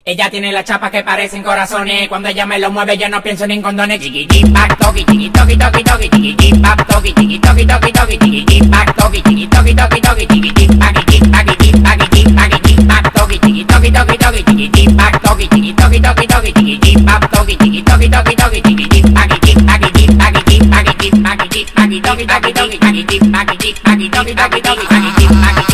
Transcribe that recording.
Ella tiene las chapas que parecen corazones. Cuando ella me lo mueve yo no pienso ni en condones. Chiqui jip back toki, chiqui toki toki toki, chiqui jip back toki, chiqui toki toki toki, chiqui jip back toki, chiqui toki toki toki, chiqui jip back jip back jip back jip back jip back toki, chiqui toki toki toki, chiqui jip back toki, chiqui toki toki toki, chiqui jip back toki, chiqui toki toki toki, chiqui jip back jip back jip back jip back jip back jip back toki toki toki, chiqui jip back jip back toki toki toki, chiqui jip back